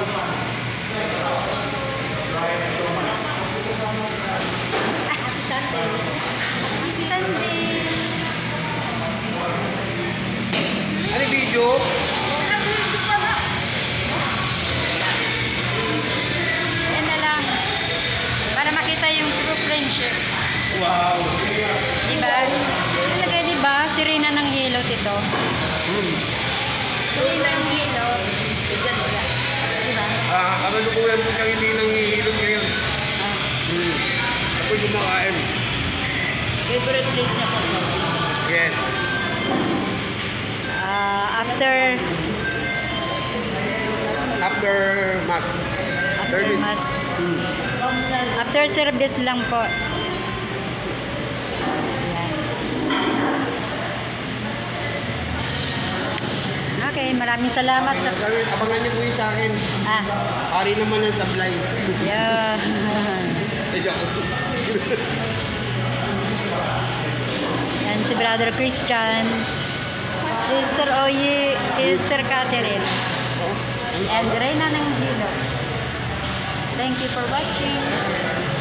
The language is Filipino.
Happy Sunday. Happy Sunday. Ano video? Yan na lang. Para makita yung true friendship. Wow! Diba? Talaga diba? Sirena ng hilot ito. Sirena ng hilot. Diba? Kasalukuyan po siyang hindi nanghihilot ngayon. Ako kumakain. Favorite place niya po. Yes. After mass. After mass. After service lang po. Ayan. Okay, maraming salamat sa... Abangan niyo po yung sa akin. Hari naman ng sablay. Yeah. Yan si Brother Christian, Sister Oye, Sister Catherine, and Reyna ng Hilo. Thank you for watching.